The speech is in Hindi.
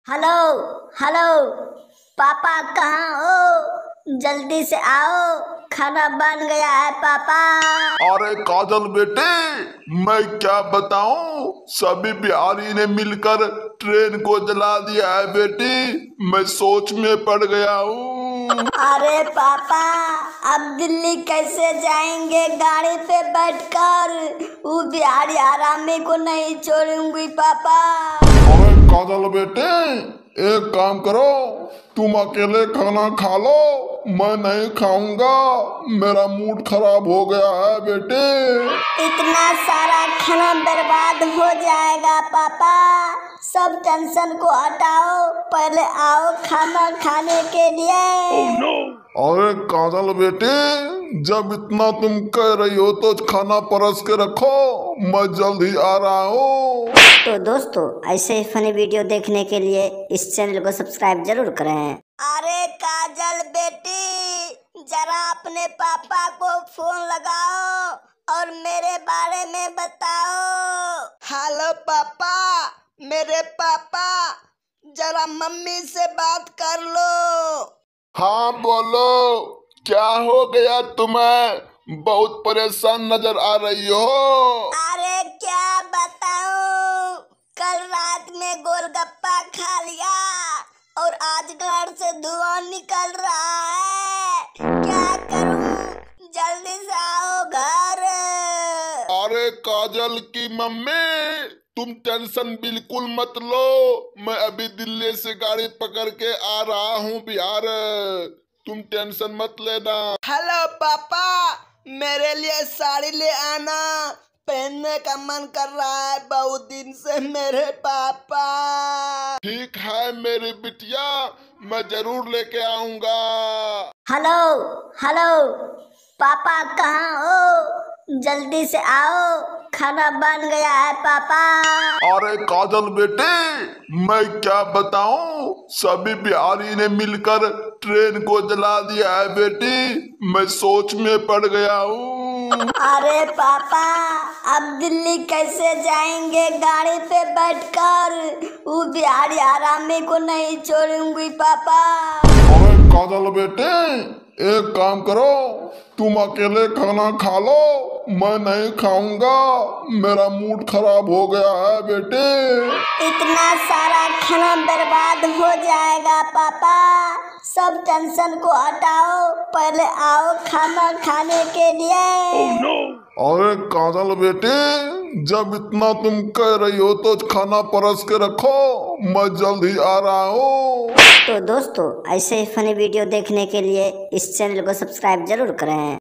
Hello hello. पापा कहाँ हो? जल्दी से आओ, खाना बन गया है पापा। अरे काजल बेटे, मैं क्या बताऊं, सभी बिहारी ने मिलकर ट्रेन को जला दिया है बेटी। मैं सोच में पड़ गया हूँ। अरे पापा, अब दिल्ली कैसे जाएंगे गाड़ी पे बैठकर? वो बिहारी आरामी को नहीं छोड़ूंगी पापा। अरे काजल बेटे, एक काम करो, तुम अकेले खाना खा लो, मैं नहीं खाऊंगा, मेरा मूड खराब हो गया है बेटे। इतना सारा खाना बर्बाद हो जाएगा पापा। सब टेंशन को हटाओ, पहले आओ खाना खाने के लिए। अरे काजल बेटे, जब इतना तुम कह रही हो तो खाना परस के रखो, मैं जल्द ही आ रहा हूँ। तो दोस्तों, ऐसे ही फनी वीडियो देखने के लिए इस चैनल को सब्सक्राइब जरूर करें। अरे काजल बेटी, जरा अपने पापा को फोन लगाओ और मेरे बारे में बताओ। हेलो पापा, मेरे पापा, जरा मम्मी से बात कर लो। हाँ बोलो, क्या हो गया तुम्हें? बहुत परेशान नजर आ रही हो। अरे क्या बताऊं, कल रात में गोलगप्पा खा लिया और आज घर से धुआं निकल रहा है। क्या करूं? जल्दी से आओ घर। अरे काजल की मम्मी, तुम टेंशन बिल्कुल मत लो, मैं अभी दिल्ली से गाड़ी पकड़ के आ रहा हूँ बिहार। तुम टेंशन मत लेना। हेलो पापा, मेरे लिए साड़ी ले आना, पहनने का मन कर रहा है बहुत दिन से मेरे पापा। ठीक है मेरी बिटिया, मैं जरूर लेके आऊंगा। Hello hello. पापा कहाँ हो? जल्दी से आओ, खाना बन गया है पापा। अरे काजल बेटे, मैं क्या बताऊं, सभी बिहारी ने मिलकर ट्रेन को जला दिया है बेटी। मैं सोच में पड़ गया हूँ। अरे पापा, अब दिल्ली कैसे जाएंगे गाड़ी पे बैठकर? वो बिहारी आरामी को नहीं छोड़ूंगी पापा। अरे काजल बेटे, एक काम करो, तुम अकेले खाना खा लो, मैं नहीं खाऊंगा, मेरा मूड खराब हो गया है बेटे। इतना सारा खाना बर्बाद हो जाएगा पापा। सब टेंशन को हटाओ, पहले आओ खाना खाने के लिए। अरे काजल बेटे, जब इतना तुम कह रही हो तो खाना परस के रखो, मैं जल्द ही आ रहा हूँ। तो दोस्तों, ऐसे ही फनी वीडियो देखने के लिए इस चैनल को सब्सक्राइब जरूर करें।